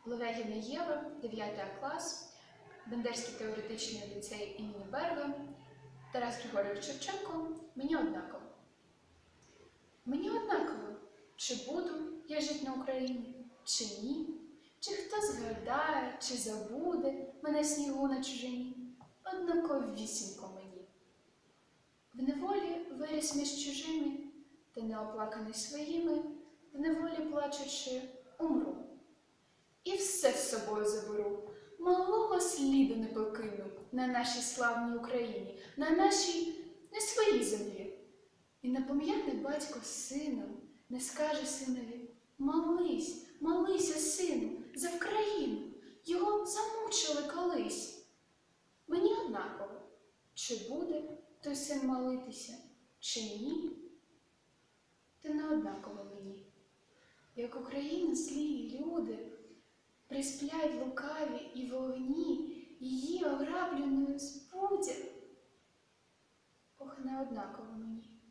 Левегіна Єва, 9 клас, Бендерський теоретичний ліцей імені Берга, Тарас Григорович Шевченко. Мені однаково. Мені однаково, чи буду я жити на Україні, чи ні, чи хто згадає, чи забуде мене в снігу на чужині. Однаковісінько мені. В неволі виріс між чужими, та неоплаканий своїми, в неволі плачучи, умру. І все з собою заберу, малого сліду не покину на нашій славній Україні, на нашій, не своїй землі. І не пом'яне батько з сином, не скаже синові: молись, молися, сину, за Вкраїну, його замучили колись. Мені однаково, чи буде той син молитися, чи ні, та не однаково мені. Як Україна злі люди присплять лукаві і вогні, її ограбленою збудять. Ох, не однаково мені.